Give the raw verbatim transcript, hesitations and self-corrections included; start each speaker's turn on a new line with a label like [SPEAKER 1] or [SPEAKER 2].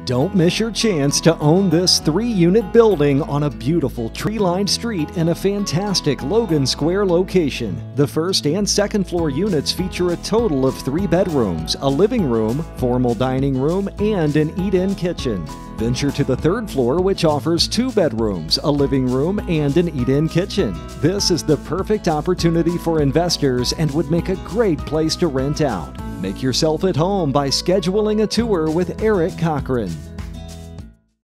[SPEAKER 1] Don't miss your chance to own this three-unit building on a beautiful tree-lined street in a fantastic Logan Square location. The first and second floor units feature a total of three bedrooms, a living room, formal dining room, and an eat-in kitchen. Venture to the third floor, which offers two bedrooms, a living room, and an eat-in kitchen. This is the perfect opportunity for investors and would make a great place to rent out. Make yourself at home by scheduling a tour with Eric Cochrane.